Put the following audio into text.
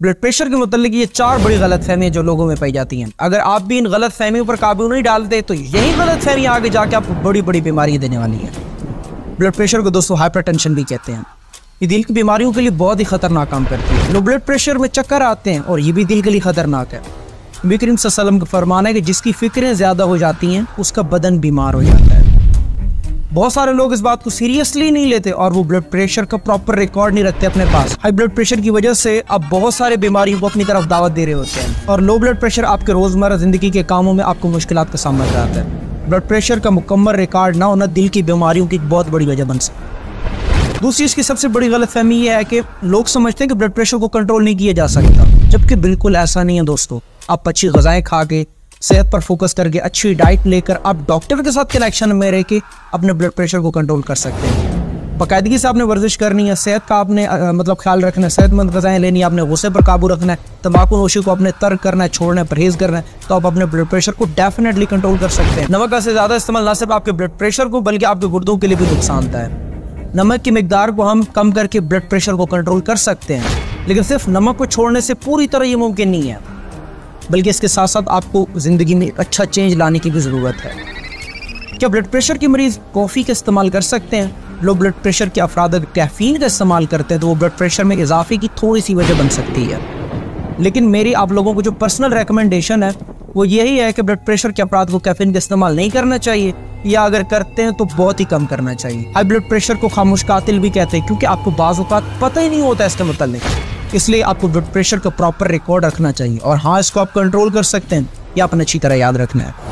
Blood pressure के मुतालिक ये 4 बड़ी गलतफहमियां जो लोगों में पाई जाती हैं। अगर आप भी इन गलतफहमियों पर काबू नहीं डालते तो यही गलतफहमियां आगे जाके आपको बड़ी बड़ी बीमारियां देने वाली हैं। ब्लड प्रेशर को दोस्तों हाइपरटेंशन भी कहते हैं। ये दिल की बीमारियों के लिए बहुत ही खतरनाक काम करती है। लो ब्लड प्रेशर में चक्कर आते हैं और ये भी दिल के लिए खतरनाक है। नबी करीम सल्लल्लाहु अलैहि वसल्लम का फरमान है कि जिसकी फिक्रें ज़्यादा हो जाती हैं उसका बदन बीमार हो जाता है। बहुत सारे लोग इस बात को सीरियसली नहीं लेते और वो ब्लड प्रेशर का प्रॉपर रिकॉर्ड नहीं रखते अपने पास। हाई ब्लड प्रेशर की वजह से अब बहुत सारे बीमारियों को अपनी तरफ दावत दे रहे होते हैं और लो ब्लड प्रेशर आपके रोज़मर्रा ज़िंदगी के कामों में आपको मुश्किलात का सामना कराता है। ब्लड प्रेशर का मुकम्मल रिकॉर्ड ना होना दिल की बीमारियों की एक बहुत बड़ी वजह बन सकती है। दूसरी इसकी सबसे बड़ी गलतफहमी ये है कि लोग समझते हैं कि ब्लड प्रेशर को कंट्रोल नहीं किया जा सकता, जबकि बिल्कुल ऐसा नहीं है दोस्तों। आप अच्छी ग़िज़ाएँ खा के, सेहत पर फोकस करके, अच्छी डाइट लेकर आप डॉक्टर के साथ कनेक्शन में रह के अपने ब्लड प्रेशर को कंट्रोल कर सकते हैं। बाकायदगी से आपने वर्जिश करनी है, सेहत का आपने मतलब ख्याल रखना है, सेहतमंद ग़िज़ाएँ लेनी है, आपने गुस्से पर काबू रखना है, तंबाकू नोशी को आपने तर्क करना है, छोड़ना है, परहेज़ करना है, तो आप अपने ब्लड प्रेशर को डेफिनेटली कंट्रोल कर सकते हैं। नमक का से ज़्यादा इस्तेमाल ना सिर्फ आपके ब्लड प्रेशर को बल्कि आपके गुर्दों के लिए भी नुकसानदायक है। नमक की मिकदार को हम कम करके ब्लड प्रेशर को कंट्रोल कर सकते हैं, लेकिन सिर्फ नमक को छोड़ने से पूरी तरह ये मुमकिन नहीं है, बल्कि इसके साथ साथ आपको ज़िंदगी में एक अच्छा चेंज लाने की भी ज़रूरत है। क्या ब्लड प्रेशर के मरीज़ कॉफ़ी का इस्तेमाल कर सकते हैं? लो ब्लड प्रेशर के अफराद अगर कैफ़ीन का इस्तेमाल करते हैं तो वो ब्लड प्रेशर में इजाफे की थोड़ी सी वजह बन सकती है। लेकिन मेरी आप लोगों को जो पर्सनल रिकमेंडेशन है वो यही है कि ब्लड प्रेशर के अफराद को कैफ़ीन का इस्तेमाल नहीं करना चाहिए, या अगर करते हैं तो बहुत ही कम करना चाहिए। हाई ब्लड प्रेशर को खामोश कातिल भी कहते हैं, क्योंकि आपको बाज़ औक़ात पता ही नहीं होता इसके मुताल्लिक। इसलिए आपको ब्लड प्रेशर का प्रॉपर रिकॉर्ड रखना चाहिए और हाँ, इसको आप कंट्रोल कर सकते हैं, ये आपने अच्छी तरह याद रखना है।